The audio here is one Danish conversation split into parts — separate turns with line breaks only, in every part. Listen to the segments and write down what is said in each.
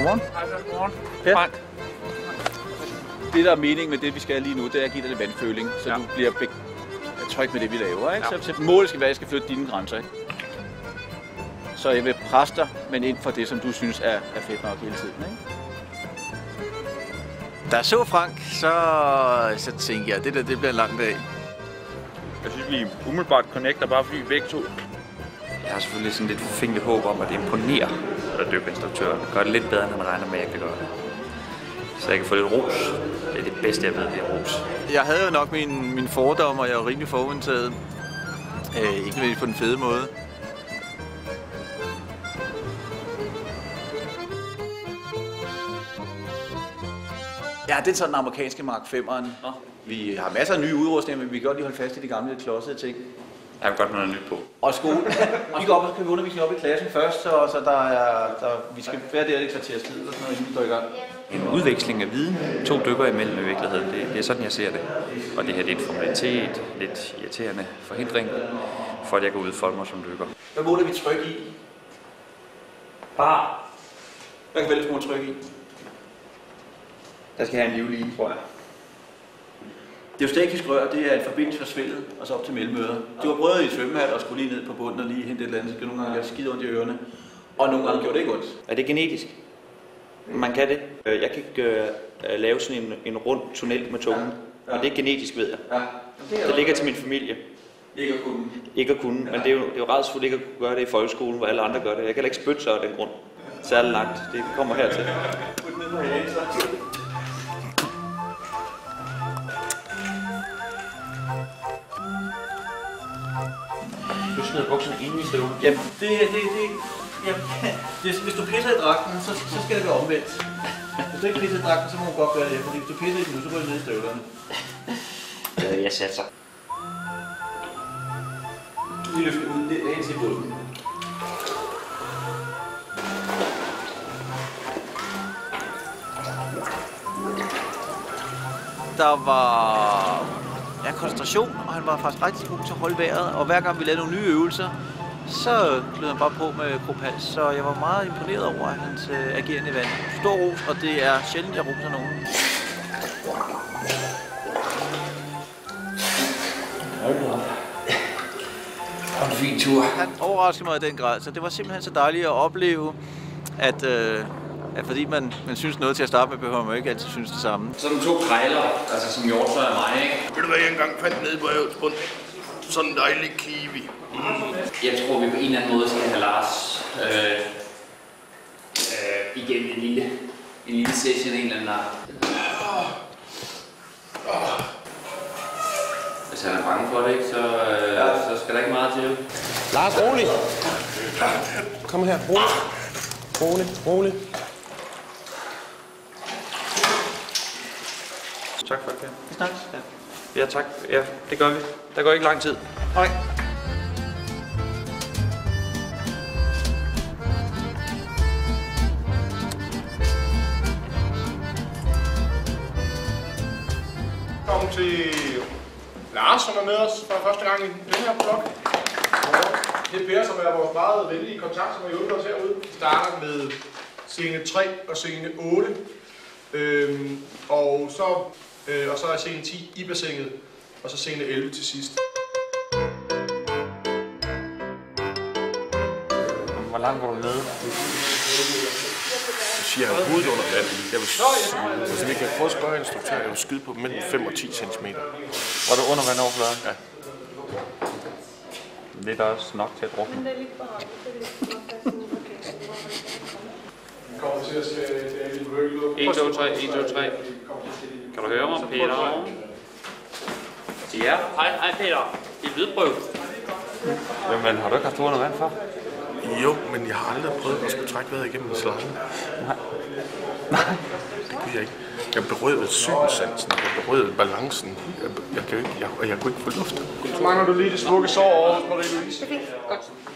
Godmorgen.
Godmorgen.
Ja.
Frank.
Det, der er meningen med det, vi skal lige nu, det er at give dig lidt vandføling, så du bliver tryg med det, vi laver. Ikke? Så målet skal være, at jeg skal flytte dine grænser. Ikke? Så jeg vil presse dig, men inden for det, som du synes er fedt nok hele tiden. Ikke?
Da jeg så Frank, så tænkte jeg, det bliver en lang dag.
Jeg synes, vi umiddelbart connecter, bare fordi vi begge to.
Jeg har selvfølgelig sådan lidt fint håb om, at det imponerer dykkeinstruktøren. Gør det lidt bedre, end han regner med, at jeg kan gøre det. Så jeg kan få lidt ros. Det er det bedste, jeg ved, det er ros.
Jeg havde jo nok min fordomme, og jeg var rimelig forudindtaget. Ikke nødvendigvis på den fede måde. Ja, det er sådan den amerikanske Mark 5'eren. Vi har masser af nye udrustninger, men vi kan godt lige holde fast i de gamle klodsede ting.
Jeg har godt noget nyt på.
Og skole. Vi går op og skal undervise op i klassen først, så vi skal være der i et kvarters tid, eller sådan noget, inden vi går i gang.
En udveksling af viden, 2 dykkere imellem i virkeligheden, det er sådan, jeg ser det. Og det her det er en formalitet, lidt irriterende forhindring, for at jeg kan udfolde mig som dykker.
Hvad måler vi tryk i?
Bare.
Hvad kan vel tryk i?
Der skal have en livline, tror jeg.
Det er jo stakisk rør, det er en forbindelse fra svældet og så op til mellemøret. Du har prøvet i svømmehal og skulle lige ned på bunden og lige hente et eller andet, så kan nogle gange gøre skide ondt i ørerne. Og nogle gange gjorde det ikke ondt.
Er det genetisk? Man kan det. Jeg kan ikke lave sådan en rund tunnel med tungen, og det er genetisk, ved jeg.
Ja.
Det ligger til min familie.
Ikke at kunne.
Ikke at kunne, men det er jo rædselsfuldt ikke at kunne gøre det i folkeskolen, hvor alle andre gør det. Jeg kan heller ikke spytte sig af den grund. Særligt langt. Det kommer hertil. Du smider bukserne inde i støvlen.
Jamen, hvis du pisser i dragten, så skal det være omvendt. Hvis du ikke pisser i dragten, så må du godt gøre det her, fordi hvis du pisser i den nu, så går det ned i støvlerne.
Jeg satser.
Lige løfte ud, det er ind til bunden. Der var koncentration, og han var faktisk rigtig god til at holde vejret, og hver gang vi lavede nogle nye øvelser, så gled han bare på med kropals, så jeg var meget imponeret over hans agerende i vandet. Stor ros, og det er sjældent, jeg roser nogen.
Og en fin tur.
Han overraskede mig i den grad, så det var simpelthen så dejligt at opleve, at fordi man synes noget til at starte med, behøver man ikke altid synes det samme.
Sådan 2 krejler, altså som hjortøj af mig, ikke?
Ved du hvad, jeg engang fandt nede på havets bund? Sådan en dejlig kiwi.
Jeg tror, vi på en eller anden måde skal have Lars igennem en lille session, en eller anden art. Hvis han er bange for det, ikke, så skal der ikke meget til.
Lars, rolig. Kom her, rolig.
Tak for det. Vi snakkes. Ja, tak. Ja, det gør vi. Der går ikke lang tid.
Hej.
Velkommen til Lars, som er med os for første gang i den her blog. Det er Per, som er vores meget venlige kontakt, som har hjulpet os herude. Vi starter med scene 3 og scene 8. Og så er scene 10 i bassinet, og så scene 11 til sidst.
Hvor langt var du nede?
Så siger jeg hovedet under vandet. Hvis vi kan prøve at spørge instruktøren, jeg vil skyde på mellem 5 og 10 cm.
Var du under vandoverfladen?
Ja.
Det er også nok til at drukne.
Vi kommer til at skal lidt røglup.
1, 2, 3, 1, 2, 3. Kan du høre mig, Peter? Ja, hej Peter. Det er lydprøve.
Jamen, har du ikke haft under vand før?
Jo, men jeg har aldrig prøvet at skulle trække vejret igennem en slange.
Nej.
Det kunne jeg ikke. Jeg berøvede synssansen, jeg berøvede balancen. Jeg kunne ikke få luft. Så mangler du lige det smukke sår over hos Marie-Louise.
Det er fint. Godt.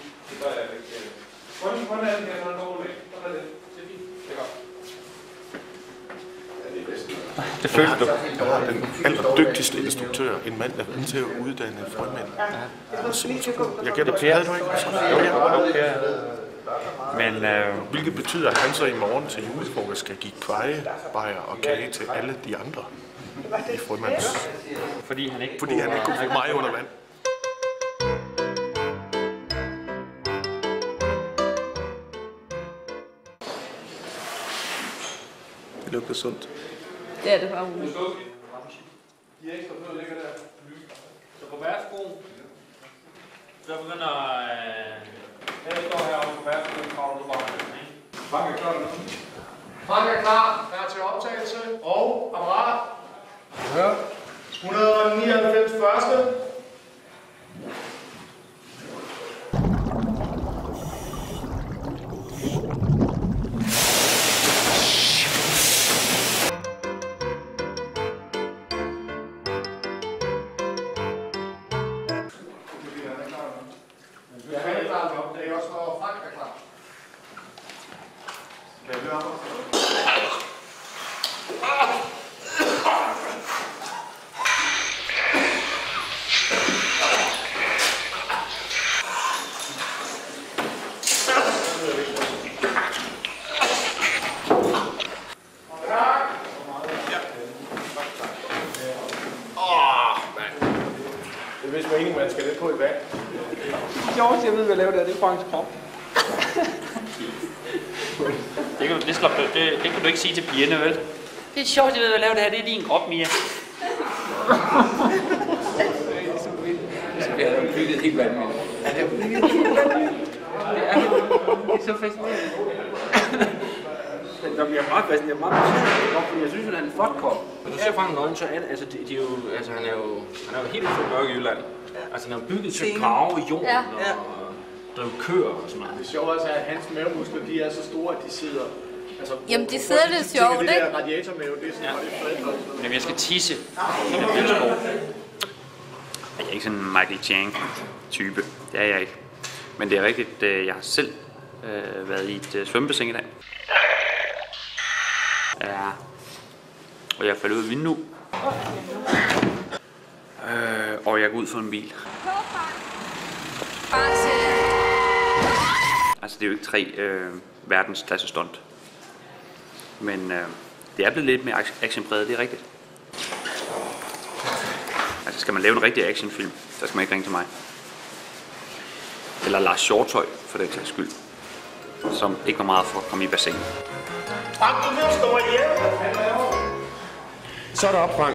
Det følte du.
Jeg har den allerdygtigste instruktør, en mand, der er vant til at uddanne frømænd. Jeg gætter, havde du ikke?
Jo, ja. Men
Hvilket betyder, at han så i morgen til julefrokost skal give kvejebajer og kage til alle de andre i frømands.
Fordi han ikke
Fordi han ikke kunne få mig under vand.
Det lugter sundt.
Det er det bare ude.
Så på værsgo. Så begynder... Jeg står herovre på værsgo, så kommer du bare.
Frank er klar nu. Frank er klar til optagelse og apparat. Ja. 199 første. Jeg er klar nu. Det er også, når Frank er klar. Hvad hører du? Det er vist meningen, man skal lidt på i vand.
George, jeg ved, hvad jeg laver der. Det er Franks krop.
Det kan du ikke sige til pigerne, vel? Det er sjovt, jeg ved, hvad jeg laver det her. Det er din krop, Mia.
Så bliver der jo bygget helt vanvittigt. Ja, det er bygget helt vanvittigt. Det er så fascinerende. Der bliver meget fascinerende. Jeg er meget fascinerende, fordi jeg synes, at han er en flot krop. Når du ser Frank nøgen, så er det, altså, de er jo, altså, han er jo helt fra mørke Jylland. Altså, han er bygget til at grave i jorden og drive køer og sådan noget.
Det sjove er, at hans mavemuskler, de er så store, at de sidder... Altså,
Jamen, de sidder lidt sjovt, ikke?
Det der radiatormave, det er sådan, det er fredfred.
Jamen, jeg skal tisse.
jeg er ikke sådan en Michael Chang-type. Det er jeg ikke. Men det er rigtigt, jeg har selv været i et svømmebassin i dag. Ja. Og jeg faldt ud af vinduet. Og jeg går ud for en bil. Altså, det er jo ikke 3 verdensklasse stunt. Men det er blevet lidt mere actionpræget, det er rigtigt. Altså, skal man lave en rigtig actionfilm, så skal man ikke ringe til mig. Eller Lars Hjortøj, for den sags skyld. Som ikke var meget for at komme i bassinet.
Frank, du vil stå ihjel! Så er det op, Frank.